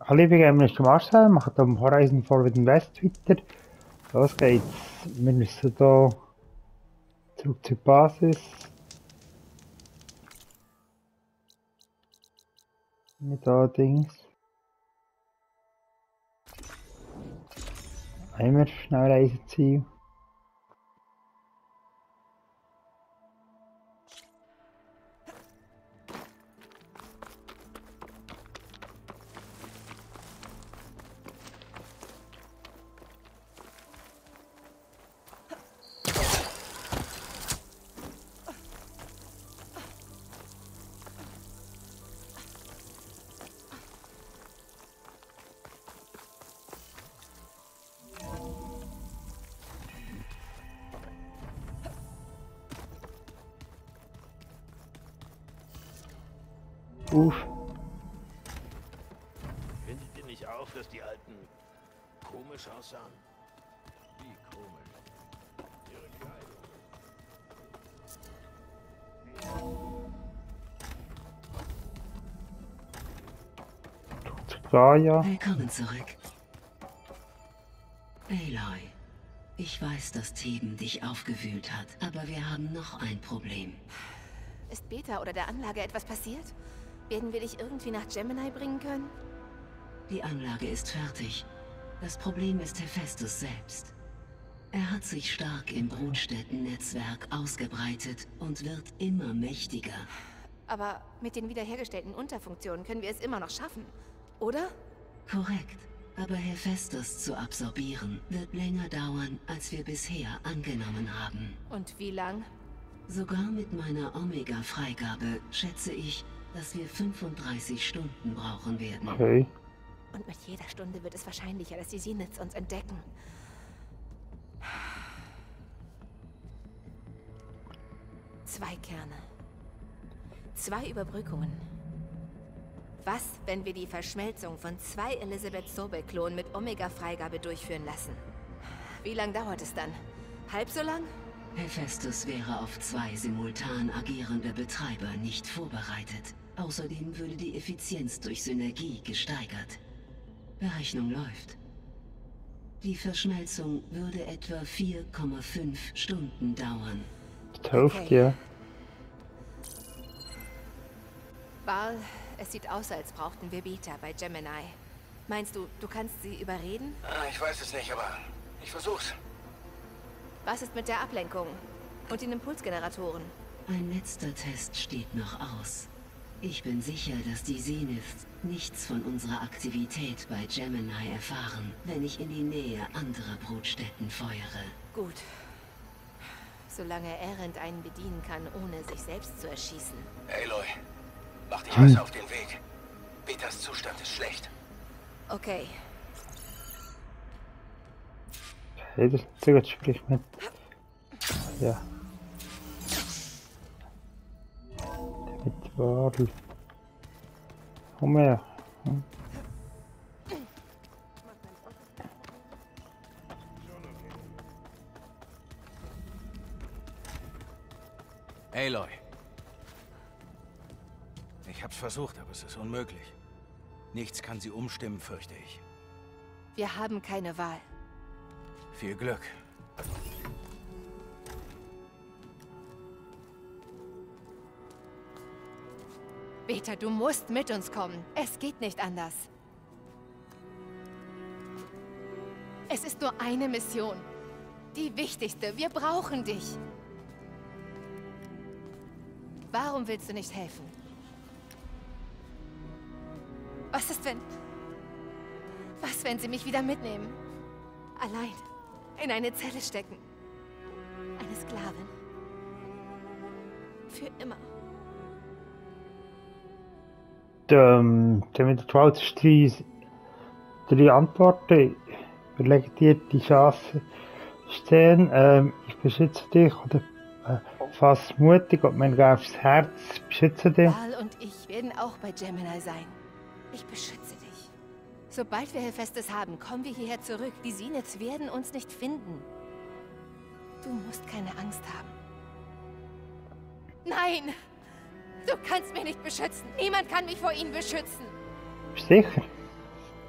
Hallo, ich bin Marcel, machen hier am Horizon Forbidden West weiter. Los geht's. Wir müssen hier zurück zur Basis. Mit allerdings. Einmal schnell Reiseziel. Uff. Findet ihr nicht auf, dass die Alten komisch aussahen? Wie komisch? Ihre Kleidung. Gaia. Willkommen zurück. Aloy, ich weiß, dass Theben dich aufgewühlt hat, aber wir haben noch ein Problem. Ist Beta oder der Anlage etwas passiert? Werden wir dich irgendwie nach Gemini bringen können? Die Anlage ist fertig. Das Problem ist Hephaestus selbst. Er hat sich stark im Brutstätten-Netzwerk ausgebreitet und wird immer mächtiger. Aber mit den wiederhergestellten Unterfunktionen können wir es immer noch schaffen, oder? Korrekt. Aber Hephaestus zu absorbieren, wird länger dauern, als wir bisher angenommen haben. Und wie lang? Sogar mit meiner Omega-Freigabe schätze ich, dass wir 35 Stunden brauchen werden. Okay. Und mit jeder Stunde wird es wahrscheinlicher, dass die Zeniths uns entdecken. Zwei Kerne. 2 Überbrückungen. Was, wenn wir die Verschmelzung von 2 Elisabeth Sobel-Klonen mit Omega-Freigabe durchführen lassen? Wie lang dauert es dann? Halb so lang? Hephaestus wäre auf 2 simultan agierende Betreiber nicht vorbereitet. Außerdem würde die Effizienz durch Synergie gesteigert. Berechnung läuft. Die Verschmelzung würde etwa 4,5 Stunden dauern. Das hilft ja. Bal, es sieht aus, als brauchten wir Beta bei Gemini. Meinst du, du kannst sie überreden? Ich weiß es nicht, aber ich versuch's. Was ist mit der Ablenkung? Und den Impulsgeneratoren? Ein letzter Test steht noch aus. Ich bin sicher, dass die Zeniths nichts von unserer Aktivität bei Gemini erfahren, wenn ich in die Nähe anderer Brutstätten feuere. Gut. Solange Erend einen bedienen kann, ohne sich selbst zu erschießen. Aloy, mach dich besser auf den Weg. Betas Zustand ist schlecht. Okay. Hey, das zögert spricht mit. Ja. Mit Wadel. Komm her. Hm. Aloy. Ich hab's versucht, aber es ist unmöglich. Nichts kann sie umstimmen, fürchte ich. Wir haben keine Wahl. Viel Glück. Beta, du musst mit uns kommen. Es geht nicht anders. Es ist nur eine Mission. Die wichtigste. Wir brauchen dich. Warum willst du nicht helfen? Was ist, wenn... Was, wenn sie mich wieder mitnehmen? Allein. In eine Zelle stecken. Eine Sklavin. Für immer. Damit du als drei Antworten überlege dir die Chance stehen. Ich beschütze dich oder fass mutig und mein aufs Herz beschütze dich. Bal und ich werden auch bei Gemini sein. Ich beschütze dich. Sobald wir Hephaestus haben, kommen wir hierher zurück. Die Zeniths werden uns nicht finden. Du musst keine Angst haben. Nein! Du kannst mich nicht beschützen. Niemand kann mich vor ihnen beschützen. Sicher?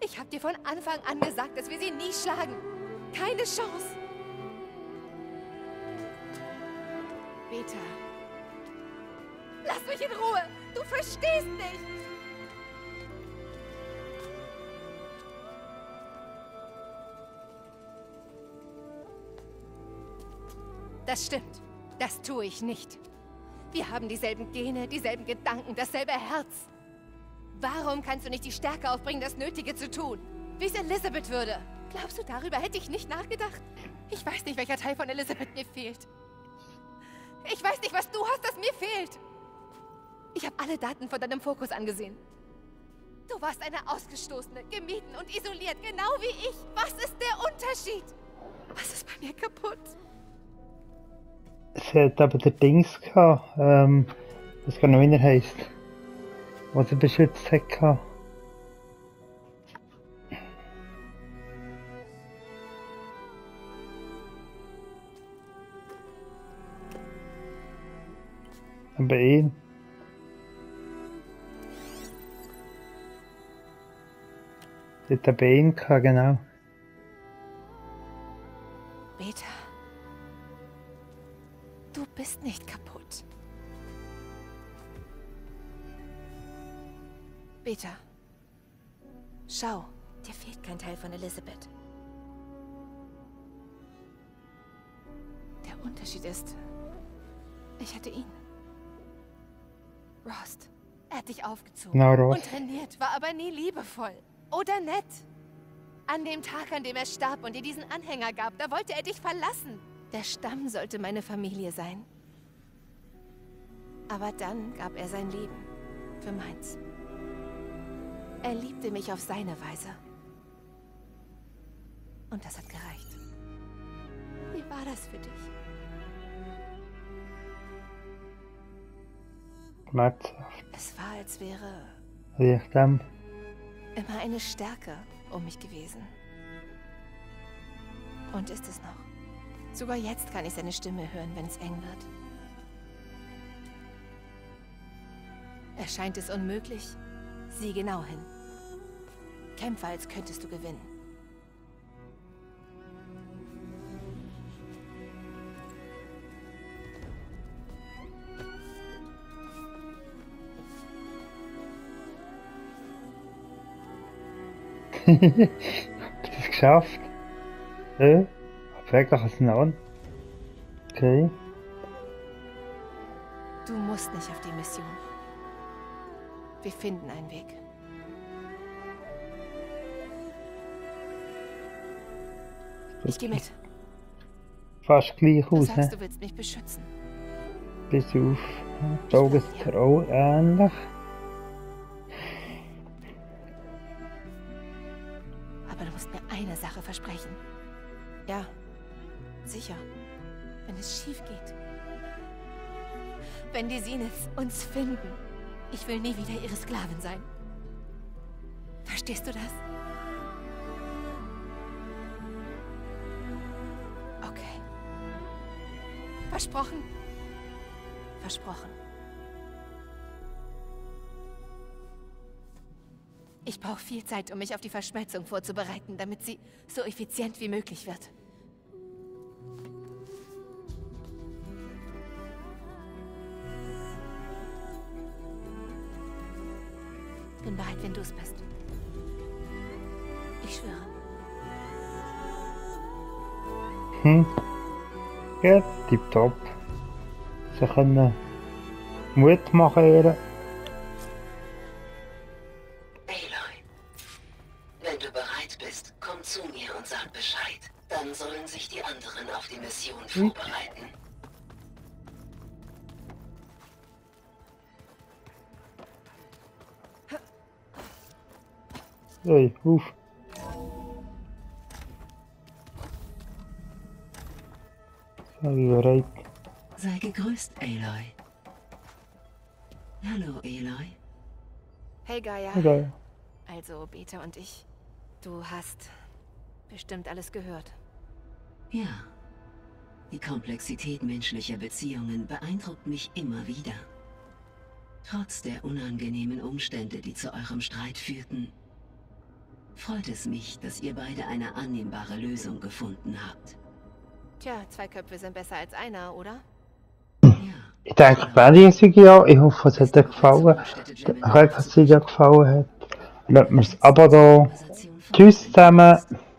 Ich habe dir von Anfang an gesagt, dass wir sie nie schlagen. Keine Chance. Beta. Lass mich in Ruhe. Du verstehst nicht. Das stimmt. Das tue ich nicht. Wir haben dieselben Gene, dieselben Gedanken, dasselbe Herz. Warum kannst du nicht die Stärke aufbringen, das Nötige zu tun? Wie es Elisabeth würde. Glaubst du, darüber hätte ich nicht nachgedacht? Ich weiß nicht, welcher Teil von Elisabeth mir fehlt. Ich weiß nicht, was du hast, das mir fehlt. Ich habe alle Daten von deinem Fokus angesehen. Du warst eine Ausgestoßene, gemieden und isoliert, genau wie ich. Was ist der Unterschied? Was ist bei mir kaputt? Es hat aber der Dings gehabt, das kann noch wie er heisst, was er beschützt hat gehabt. Aber ihn. Der hat aber ihn gehabt, genau. Beta. Du bist nicht kaputt. Beta. Schau, dir fehlt kein Teil von Elisabeth. Der Unterschied ist, ich hatte ihn. Rost. Er hat dich aufgezogen Na, Rost. und trainiert, war aber nie liebevoll. Oder nett. An dem Tag, an dem er starb und dir diesen Anhänger gab, da wollte er dich verlassen. Der Stamm sollte meine Familie sein. Aber dann gab er sein Leben für meins. Er liebte mich auf seine Weise. Und das hat gereicht. Wie war das für dich? Schmerzhaft. Es war, als wäre Richtung. immer eine Stärke um mich gewesen. Und ist es noch. Sogar jetzt kann ich seine Stimme hören, wenn es eng wird. Erscheint es unmöglich? Sieh genau hin. Kämpfe, als könntest du gewinnen. Habt ihr das geschafft? Ja? Vielleicht auch ein Namen. Okay. Du musst nicht auf die Mission. Wir finden einen Weg. Ich gehe mit. Fast gleich Du aus, sagst, he? du willst mich beschützen. Bis auf die Augen ist er auch ähnlich. Aber du musst mir eine Sache versprechen. Ja, sicher. Wenn es schief geht. Wenn die Zeniths uns finden. Ich will nie wieder ihre Sklavin sein. Verstehst du das? Okay. Versprochen? Versprochen. Ich brauche viel Zeit, um mich auf die Verschmelzung vorzubereiten, damit sie so effizient wie möglich wird. Bin bereit, wenn du es bist. Ich schwöre. Ja, tipptopp. Sie können Mut machen, ihr. Aloy, wenn du bereit bist, komm zu mir und sag Bescheid. Dann sollen sich die anderen auf die Mission vorbereiten. Hey, auf. So, bereit. Sei gegrüßt, Aloy. Hallo, Aloy. Hey, Gaia. Okay. Also, Beta und ich. Du hast bestimmt alles gehört. Ja. Die Komplexität menschlicher Beziehungen beeindruckt mich immer wieder. Trotz der unangenehmen Umstände, die zu eurem Streit führten, freut es mich, dass ihr beide eine annehmbare Lösung gefunden habt. Tja, 2 Köpfe sind besser als einer, oder? Ja, Ich denke, Berlin ja. Ich hoffe, es hat dir gefallen. Ich hoffe, dass es dir gefallen hat. Lasst mir das Abo da. Tschüss zusammen.